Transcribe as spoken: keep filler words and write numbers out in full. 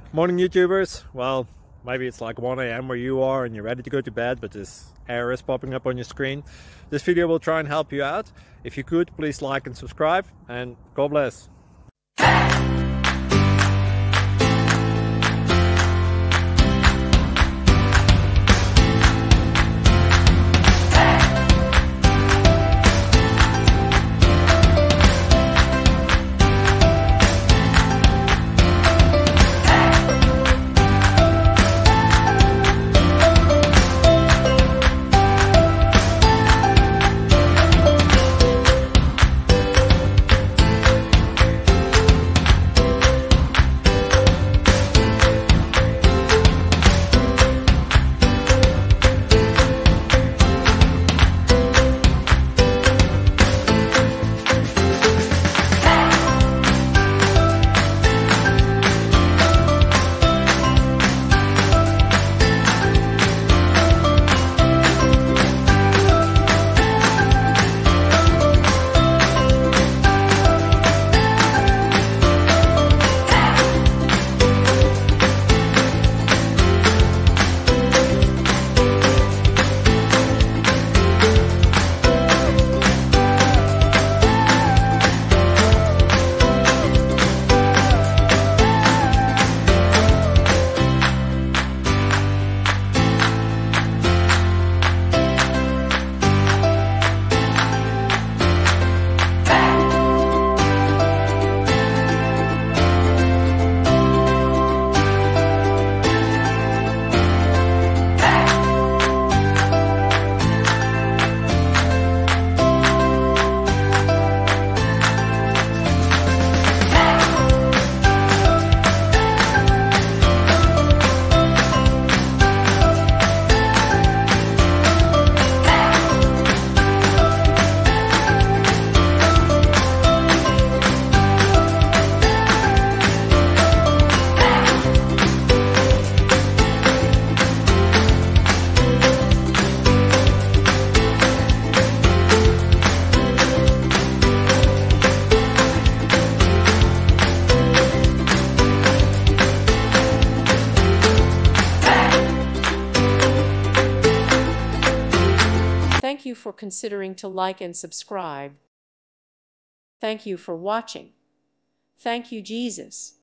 Morning YouTubers. Well, maybe it's like one A M where you are and you're ready to go to bed, but this error is popping up on your screen. This video will try and help you out. If you could, please like and subscribe, and God bless. Thank you for considering to like and subscribe. Thank you for watching. Thank you, Jesus.